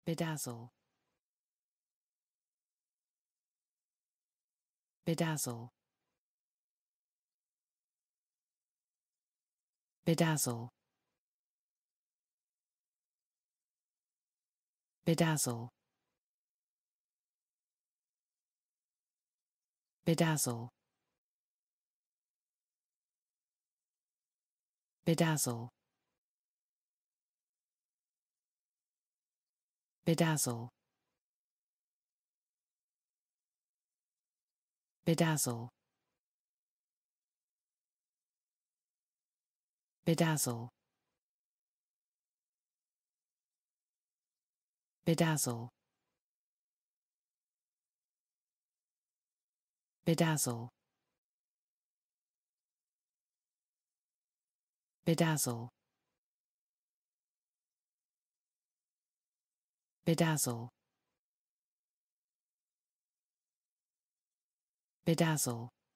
bedazzle, bedazzle, bedazzle, bedazzle, bedazzle, bedazzle, bedazzle, bedazzle, bedazzle, bedazzle, bedazzle, bedazzle, bedazzle, bedazzle,